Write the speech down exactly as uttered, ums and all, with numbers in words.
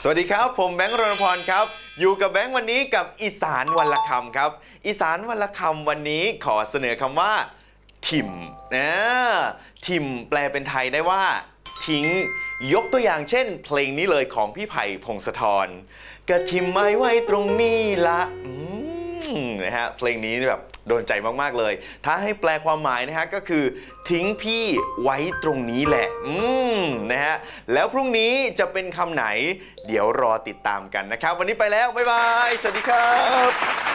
สวัสดีครับผมแบงค์รณพรครับอยู่กับแบงค์วันนี้กับอีสานวันละคำครับอีสานวันละคำวันนี้ขอเสนอคำว่าถิ่มนะถิ่มแปลเป็นไทยได้ว่าทิ้งยกตัวอย่างเช่นเพลงนี้เลยของพี่ไผ่พงศธรกะถิ่มไม้ไว้ตรงนี้ละนะฮะเพลงนี้แบบโดนใจมากๆเลยถ้าให้แปลความหมายนะฮะก็คือทิ้งพี่ไว้ตรงนี้แหละอืมนะฮะแล้วพรุ่งนี้จะเป็นคำไหนเดี๋ยวรอติดตามกันนะครับวันนี้ไปแล้วบ๊ายบายสวัสดีครับ